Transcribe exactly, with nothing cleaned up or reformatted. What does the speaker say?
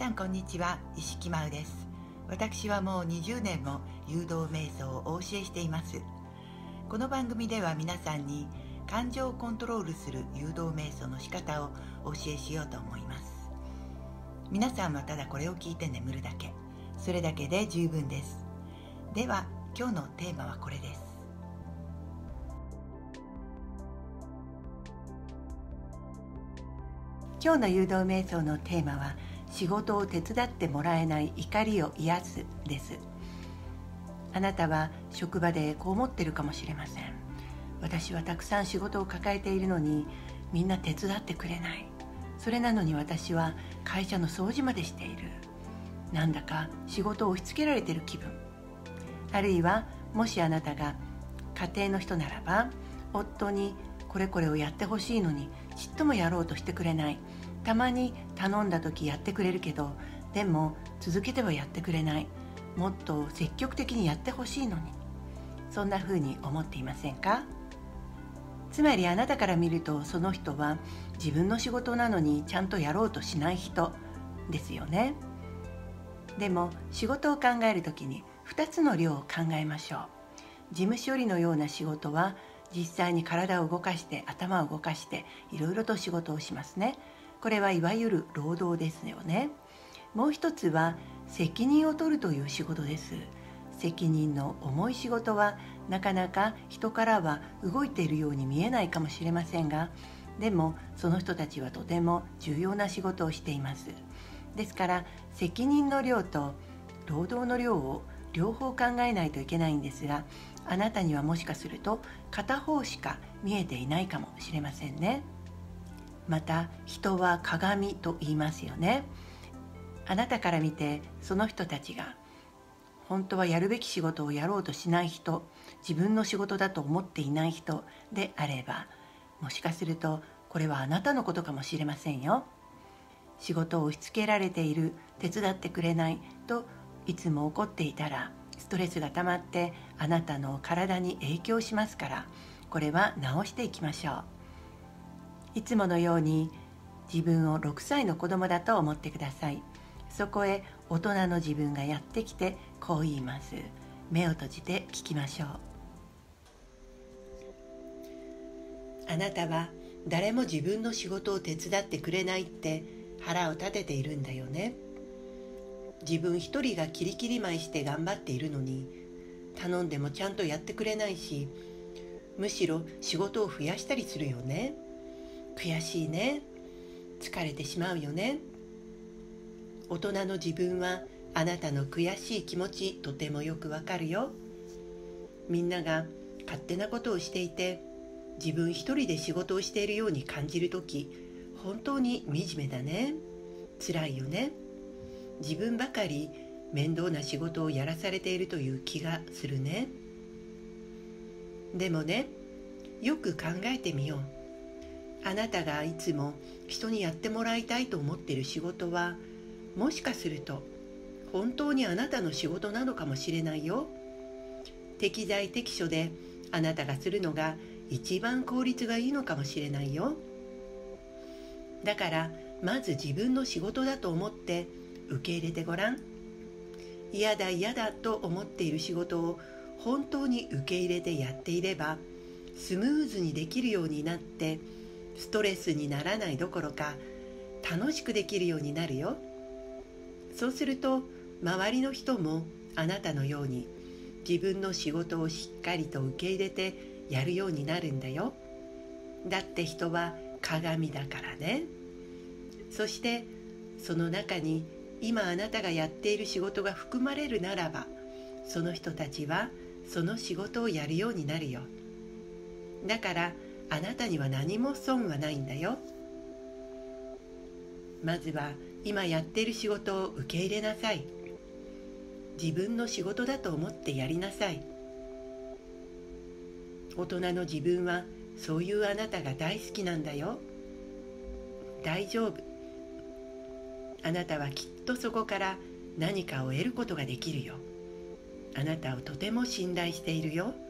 さんこんにちは、石木真央です。私はもうにじゅうねんも誘導瞑想をお教えしています。この番組では皆さんに感情をコントロールする誘導瞑想の仕方をお教えしようと思います。皆さんはただこれを聞いて眠るだけ、それだけで十分です。では今日のテーマはこれです。今日の誘導瞑想のテーマは、仕事を手伝ってもらえない怒りを癒すです。あなたは職場でこう思ってるかもしれません。私はたくさん仕事を抱えているのにみんな手伝ってくれない。それなのに私は会社の掃除までしている。なんだか仕事を押し付けられている気分。あるいはもしあなたが家庭の人ならば、夫にこれこれをやってほしいのにちっともやろうとしてくれない。たまに頼んだ時やってくれるけど、でも続けてはやってくれない。もっと積極的にやってほしいのに。そんな風に思っていませんか？つまりあなたから見ると、その人は自分の仕事なのにちゃんとやろうとしない人ですよね。でも仕事を考えるときにふたつの量を考えましょう。事務処理のような仕事は実際に体を動かして頭を動かしていろいろと仕事をしますね。これはいわゆる労働ですよね。もう一つは責任を取るという仕事です。責任の重い仕事はなかなか人からは動いているように見えないかもしれませんが、でもその人たちはとても重要な仕事をしています。ですから責任の量と労働の量を両方考えないといけないんですが、あなたにはもしかすると片方しか見えていないかもしれませんね。また人は鏡と言いますよね。あなたから見てその人たちが本当はやるべき仕事をやろうとしない人、自分の仕事だと思っていない人であれば、もしかするとこれはあなたのことかもしれませんよ。仕事を押し付けられている、手伝ってくれないといつも怒っていたら、ストレスが溜まってあなたの体に影響しますから、これは直していきましょう。いつものように自分をろくさいの子供だと思ってください。そこへ大人の自分がやってきてこう言います。目を閉じて聞きましょう。あなたは誰も自分の仕事を手伝ってくれないって腹を立てているんだよね。自分一人がキリキリ舞いして頑張っているのに、頼んでもちゃんとやってくれないし、むしろ仕事を増やしたりするよね。悔しいね。疲れてしまうよね。大人の自分はあなたの悔しい気持ちとてもよくわかるよ。みんなが勝手なことをしていて、自分一人で仕事をしているように感じるとき、本当に惨めだね。辛いよね。自分ばかり面倒な仕事をやらされているという気がするね。でもね、よく考えてみよう。あなたがいつも人にやってもらいたいと思っている仕事は、もしかすると本当にあなたの仕事なのかもしれないよ。適材適所であなたがするのが一番効率がいいのかもしれないよ。だからまず自分の仕事だと思って受け入れてごらん。嫌だ嫌だと思っている仕事を本当に受け入れてやっていれば、スムーズにできるようになって、ストレスにならないどころか楽しくできるようになるよ。そうすると周りの人もあなたのように自分の仕事をしっかりと受け入れてやるようになるんだよ。だって人は鏡だからね。そしてその中に今あなたがやっている仕事が含まれるならば、その人たちはその仕事をやるようになるよ。だからあなたには何も損はないんだよ。まずは今やっている仕事を受け入れなさい。自分の仕事だと思ってやりなさい。大人の自分はそういうあなたが大好きなんだよ。大丈夫。あなたはきっとそこから何かを得ることができるよ。あなたをとても信頼しているよ。